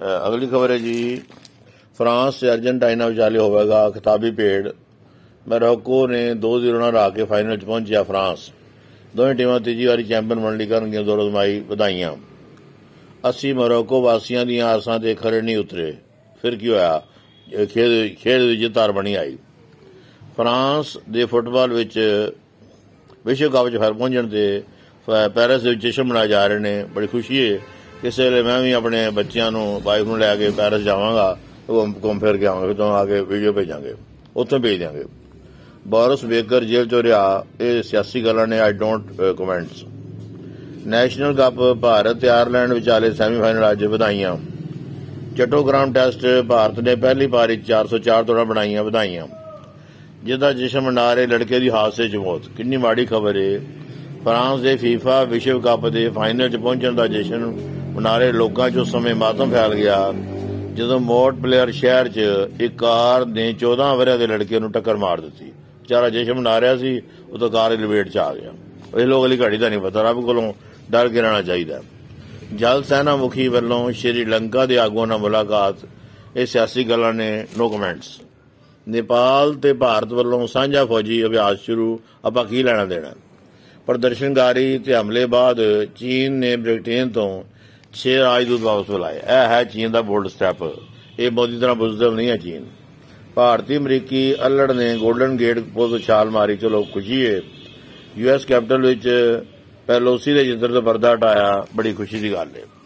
अगली खबर है जी, फ्रांस से अर्जेंटीना विचाले होगा खिताबी भेड़। मोरक्को ने 2-0 ਨਾਲ ਹਰਾ ਕੇ ਫਾਈਨਲ 'ਚ ਪਹੁੰਚਿਆ ਫਰਾਂਸ। ਦੋਵੇਂ ਟੀਮਾਂ ਤੀਜੀ ਵਾਰੀ ਚੈਂਪੀਅਨ ਬਣਨ ਲਈ ਕਰਨਗੀਆਂ ਦੌੜ ਅਜ਼ਮਾਈ। ਵਧਾਈਆਂ। ਅਸੀਂ मोरक्को ਵਾਸੀਆਂ ਦੀਆਂ ਆਸਾਂ ਤੇ ਖਰੇ ਨਹੀਂ ਉਤਰੇ। ਫਿਰ ਕੀ ਹੋਇਆ? ਖੇਡ ਦੀ ਜਿੱਤ ਹਾਰ ਬਣੀ ਆਈ। ਫਰਾਂਸ ਦੇ ਫੁੱਟਬਾਲ ਵਿੱਚ ਵਿਸ਼ਵ ਕੱਪ 'ਚ ਫਿਰ ਪਹੁੰਚਣ ਤੇ ਪੈਰਿਸ ਦੇ ਵਿੱਚ ਜਸ਼ਨ ਮਨਾਏ ਜਾ ਰਹੇ ਨੇ। ਬੜੀ ਖੁਸ਼ੀ ਹੈ। ਕਿਸੇ ਵੇਲੇ ਮੈਂ ਵੀ ਆਪਣੇ ਬੱਚਿਆਂ ਨੂੰ ਵਾਈਫ ਨੂੰ ਲੈ ਕੇ ਪੈਰਿਸ ਜਾਵਾਂਗਾ, ਘੁੰਮ ਫਿਰ ਕੇ ਆਵਾਂਗੇ, ਤੋਂ ਆ ਕੇ ਵੀਡੀਓ ਭੇਜਾਂਗੇ, ਉੱਥੋਂ ਭੇਜ ਦਿਆਂਗੇ। ਬੋਰਿਸ ਬੇਕਰ ਜੇਲ੍ਹ ਚੋਂ ਰਿਹਾ। ਇਹ ਸਿਆਸੀ ਗੱਲਾਂ ਨੇ, I don't comments. National cup Bharat ਤੇ ਆਇਰਲੈਂਡ ਵਿਚਾਲੇ ਸੈਮੀਫਾਈਨਲ ਅੱਜ। ਵਧਾਈਆਂ। ਚਟੋਗ੍ਰਾਮ ਟੈਸਟ ਭਾਰਤ ਨੇ ਪਹਿਲੀ ਪਾਰੀ 404 ਦੌੜਾਂ ਬਣਾਈਆਂ। ਵਧਾਈਆਂ। ਜਿਹਦਾ ਜਸ਼ਨ ਮਨਾ ਰਹੇ ਲੜਕੇ ਦੀ ਹਾਦਸੇ 'ਚ ਮੌਤ। ਕਿੰਨੀ ਮਾੜੀ ਖਬਰ ਏ। ਫਰਾਂਸ ਦੇ ਫੀਫਾ ਵਿਸ਼ਵ ਕੱਪ ਦੇ ਫਾਈਨਲ 'ਚ ਪਹੁੰਚਣ ਦਾ ਜਸ਼ਨ ਮਨਾ ਰਹੇ ਲੋਕਾਂ 'ਚ ਉਸ ਸਮੇਂ ਮਾਤਮ ਫੈਲ ਗਿਆ ਜਦੋਂ ਮੋਟ ਪਲੇਅਰ ਸ਼ਹਿਰ 'ਚ ਇੱਕ ਕਾਰ ਨੇ 14 ਵਰ੍ਹਿਆਂ ਦੇ ਲੜਕੇ ਨੂੰ ਟੱਕਰ ਮਾਰ ਦਿੱਤੀ। ਵਿਚਾਰਾ ਜਸ਼ਨ ਮਨਾ ਰਿਹਾ ਸੀ, ਉਹ ਤਾਂ ਕਾਰ ਦੀ ਲਪੇਟ 'ਚ ਆ ਗਿਆ। ਇਹ ਲੋਕ ਅਲੀ ਘੜੀ ਦਾ ਨਹੀਂ ਪਤਾ। ਰੱਬ ਕੋਲੋਂ ਡਰ ਕੇ ਰਹਿਣਾ ਚਾਹੀਦਾ। ਜਲ ਸੈਨਾ ਮੁਖੀ ਵੱਲੋਂ ਸ਼੍ਰੀਲੰਕਾ ਦੇ ਆਗੂਆਂ ਨਾਲ ਮੁਲਾਕਾਤ। ਇਹ ਸਿਆਸੀ ਗੱਲਾਂ ਨੇ, ਨੋ ਕਮੈਂਟਸ। ਨੇਪਾਲ ਤੇ ਭਾਰਤ ਵੱਲੋਂ ਸਾਂਝਾ ਫੌਜੀ ਅਭਿਆਸ ਸ਼ੁਰੂ। ਆਪਾਂ ਕੀ ਲੈਣਾ ਦੇਣਾ। ਪ੍ਰਦਰਸ਼ਨਕਾਰੀ ਤੇ ਹਮਲੇ ਬਾਅਦ ਚੀਨ ਨੇ ਬ੍ਰਿਟੇਨ ਤੋਂ 6 ਰਾਜਦੂਤ ਵਾਪਸ ਬੁਲਾਏ। ਇਹ ਹੈ ਚੀਨ ਦਾ ਬੋਲਡ ਸਟੈਪ। ਇਹ ਮੋਦੀ ਤਰ੍ਹਾਂ ਬੁਜ਼ਦਿਲ ਨਹੀਂ ਹੈ ਚੀਨ। ਭਾਰਤੀ ਅਮਰੀਕੀ ਅਲੜ ਨੇ ਗੋਲਡਨ ਗੇਟ ਪੁਲ ਤੋਂ ਛਾਲ ਮਾਰੀ। ਚਲੋ ਖੁਸ਼ੀ ਹੈ। US ਕੈਪੀਟਲ ਵਿੱਚ ਪੈਲੋਸੀ ਦੇ ਜਿੱਤਰ ਤੋਂ ਪਰਦਾ ਹਟਾਇਆ। ਬੜੀ ਖੁਸ਼ੀ ਦੀ ਗੱਲ ਹੈ।